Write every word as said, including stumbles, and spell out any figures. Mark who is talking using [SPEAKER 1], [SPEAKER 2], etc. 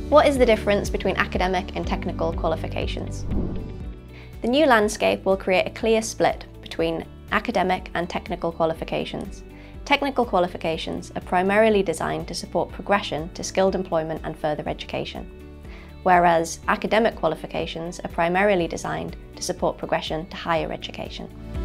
[SPEAKER 1] What is the difference between academic and technical qualifications? The new landscape will create a clear split between academic and technical qualifications. Technical qualifications are primarily designed to support progression to skilled employment and further education, whereas academic qualifications are primarily designed to support progression to higher education.